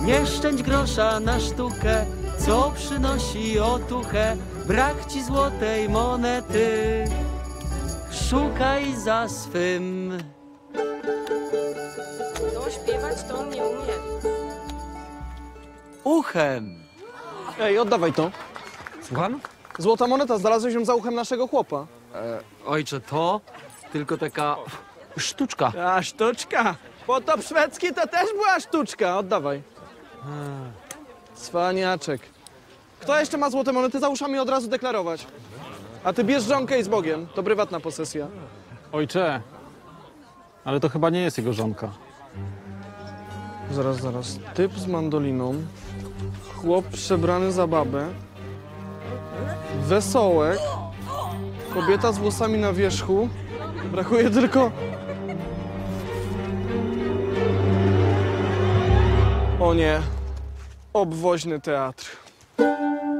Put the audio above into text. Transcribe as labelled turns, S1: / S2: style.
S1: Nie szczędź grosza na sztukę, co przynosi otuchę. Brak ci złotej monety, szukaj za swym.
S2: No, śpiewać to on nie umie.
S1: Uchem.
S3: Ej, oddawaj to.
S1: Słucham?
S3: Złota moneta, znalazłeś ją za uchem naszego chłopa.
S1: Ojcze, to tylko taka sztuczka.
S3: A, sztuczka. Potop szwedzki to też była sztuczka. Oddawaj. Cwaniaczek. Kto jeszcze ma złote monety, za uszami od razu deklarować. A ty bierz żonkę i z Bogiem. To prywatna posesja.
S4: Ojcze, ale to chyba nie jest jego żonka.
S3: Zaraz. Typ z mandoliną. Chłop przebrany za babę. Wesołek. Kobieta z włosami na wierzchu. Brakuje tylko... O nie. Obwoźny teatr.